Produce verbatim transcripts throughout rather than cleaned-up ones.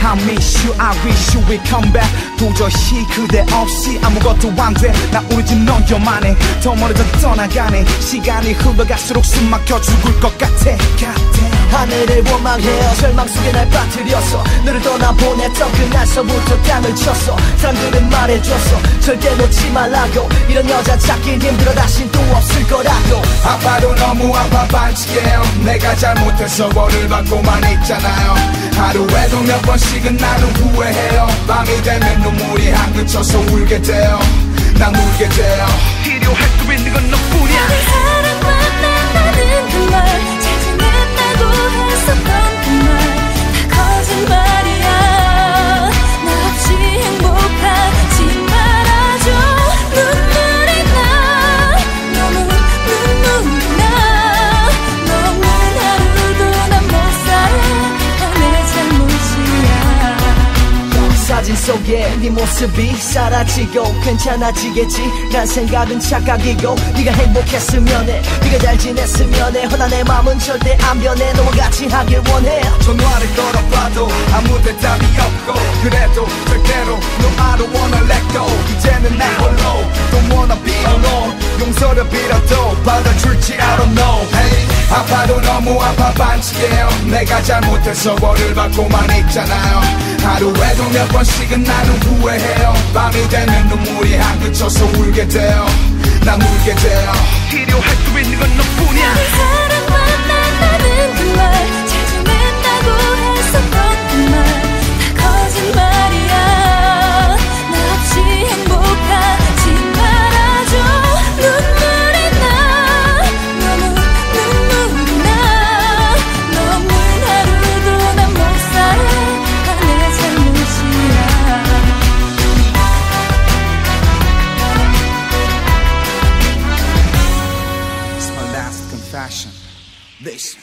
I miss you, I wish you will come back. 도저히 그대 없이 아무것도 안 돼. 나 오로지 너여만해. 더 멀어져 떠나가네. 시간이 흘러갈수록 숨 막혀 죽을 것 같아. 하늘을 원망해요. 절망 속에 날 빠뜨렸어. 너를 떠나보냈던 그날서부터 땅을 쳤어. 사람들은 말해줬어. 절대 놓지 말라고. 이런 여자 찾긴 힘들어. 다신 또 없을 거라고. 아파도 너무 아파 반칙해요. 내가 잘못해서 벌을 받고만 있잖아요. 하루에도 몇 번씩은 나는 후회해요. 밤이 되면 눈물이 한그쳐서 울게 돼요. 난 울게 돼요. 필요할 수 있는 건 너뿐이야. 나는 사랑 만난다는 그말 자신있다고 했었던 그말 다 거짓말이야. 나 없이 행복하지 말아줘. 눈물이 나 너무 눈물이 나. 너무 하루도 난 못 살아. 다 내 잘못이야. 사진 속에 네 모습이 사라지고 괜찮아지겠지 란 생각은 착각이고 네가 행복했으면 해. 네가 잘 지냈으면 해. 허나 내 맘은 절대 안 변해. 너와 같이 하길 원해. 전화를 걸어봐도 아무 대답이 없고 그래도 절대로 No I don't wanna let go. 이제는 나 홀로 Don't wanna be alone. 용서를 빌어도 받아줄지 I don't know. Hey, 아파도 너무 아파 반칙해요. 내가 잘못해서 벌을 받고만 있잖아요. 하루에도 몇 번씩은 나는 후회해요. 밤이 되면 눈물이 한그쳐서 울게 돼요. 난 울게 돼요. 필요할 수 있는 건 너뿐이야. 나는 사랑 만난다는 그말 자신있다고 했었던 그말 다 거짓말이야. 나 없이 행복하지 말아줘. 눈물이 나 너무 눈물이 나. 너무 하루도 난 못 살아. 다 내 잘못이야. It's my last confession. Listen.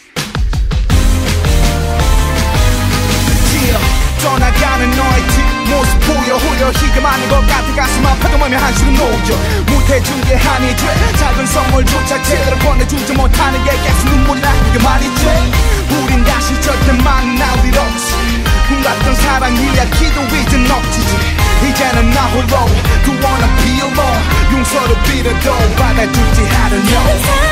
떠나가는 너의 뒷모습 보여. 호려 희가 많은 것 같아. 가슴 아파도 맘에 한숨 놓여. 못해준 게 한이 돼. 작은 선물조차 제대로 건네주지 못하는 게 계속 눈물이 나는 말이지. 우린 다시 절대 만나릴 없지. 꿈같던 사랑 이야기도 이젠 없지지. 이제는 나 홀로 Don't wanna be alone. 용서를 빌어도 받아주지 않으려.